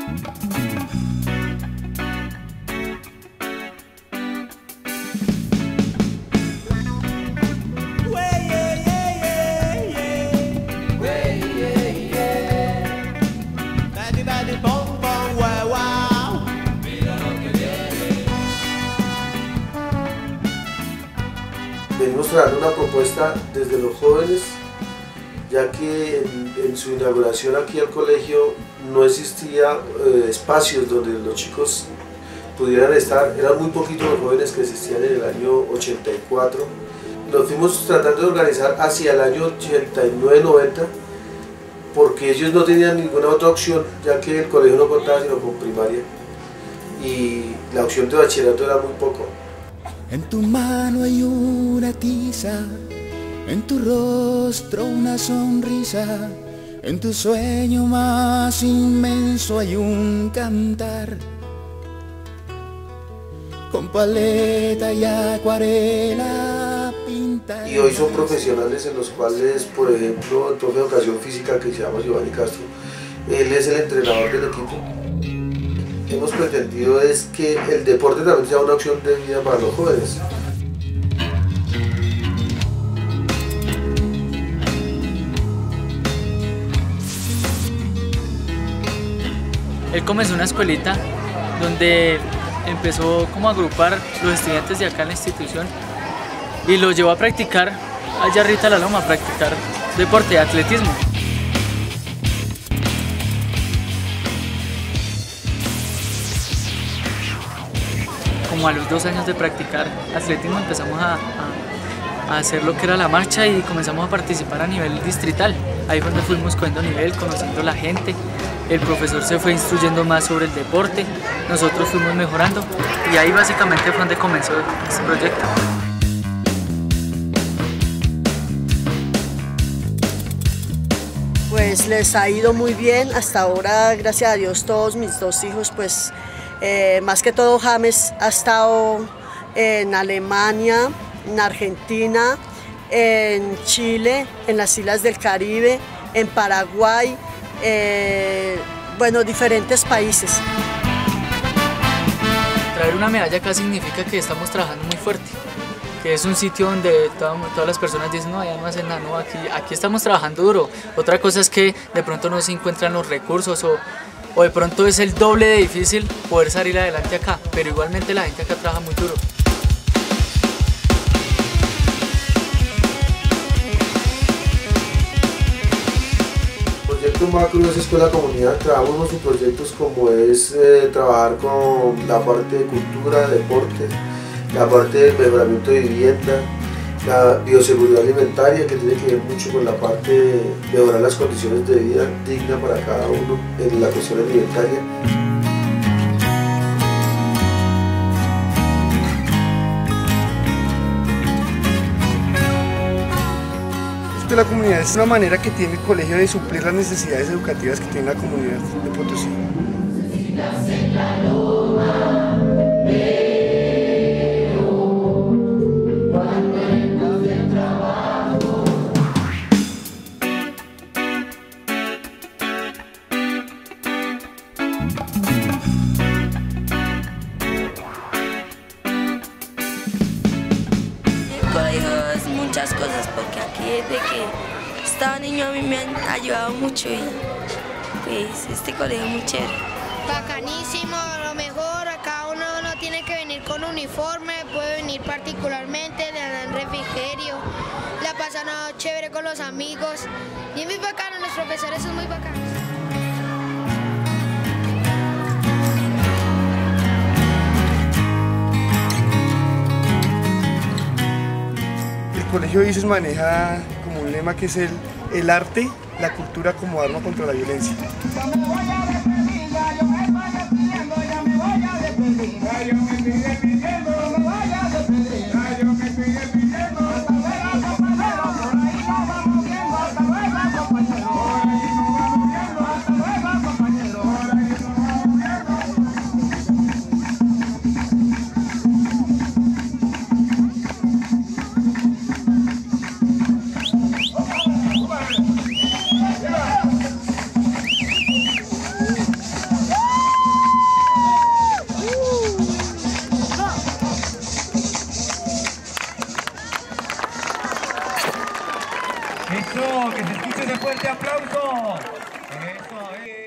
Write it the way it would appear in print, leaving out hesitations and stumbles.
Venimos trabajando una propuesta desde los jóvenes, ya que en su inauguración aquí al colegio no existía espacios donde los chicos pudieran estar, eran muy poquitos los jóvenes que existían en el año 84. Nos fuimos tratando de organizar hacia el año 89-90, porque ellos no tenían ninguna otra opción, ya que el colegio no contaba sino con primaria, y la opción de bachillerato era muy poco. En tu mano hay una tiza, en tu rostro una sonrisa, en tu sueño más inmenso hay un cantar. Con paleta y acuarela pinta. Y hoy son profesionales en los cuales, por ejemplo, el profe de educación física que se llama Giovanni Castro, él es el entrenador del equipo. Hemos pretendido es que el deporte también sea una opción de vida para los jóvenes. Él comenzó una escuelita donde empezó como a agrupar los estudiantes de acá en la institución y los llevó a practicar allá arriba a la loma, a practicar deporte, atletismo. Como a los 2 años de practicar atletismo empezamos a hacer lo que era la marcha y comenzamos a participar a nivel distrital. Ahí fue donde fuimos cogiendo nivel, conociendo a la gente. El profesor se fue instruyendo más sobre el deporte, nosotros fuimos mejorando y ahí básicamente fue donde comenzó este proyecto. Pues les ha ido muy bien hasta ahora, gracias a Dios, todos mis 2 hijos, pues más que todo James ha estado en Alemania, en Argentina, en Chile, en las Islas del Caribe, en Paraguay, bueno, diferentes países. Traer una medalla acá significa que estamos trabajando muy fuerte, que es un sitio donde todas las personas dicen, no, allá no hacen nada, no, aquí estamos trabajando duro. Otra cosa es que de pronto no se encuentran los recursos o de pronto es el doble de difícil poder salir adelante acá, pero igualmente la gente acá trabaja muy duro. El proyecto macro es escuela comunidad, trabajamos en proyectos como es trabajar con la parte de cultura, deporte, la parte de mejoramiento de vivienda, la bioseguridad alimentaria, que tiene que ver mucho con la parte de mejorar las condiciones de vida digna para cada uno en la cuestión alimentaria. La comunidad es una manera que tiene el colegio de suplir las necesidades educativas que tiene la comunidad de Potosí. Muchas cosas, porque aquí desde que estaba niño a mí me han ayudado mucho y pues este colegio es muy chévere. Bacanísimo, lo mejor, acá uno no tiene que venir con uniforme, puede venir particularmente, le dan refrigerio, la pasan chévere con los amigos y es muy bacano, los profesores son muy bacanos. El colegio ICES maneja como un lema que es el arte, la cultura como arma contra la violencia. Eso, que se escuche ese fuerte aplauso. Eso,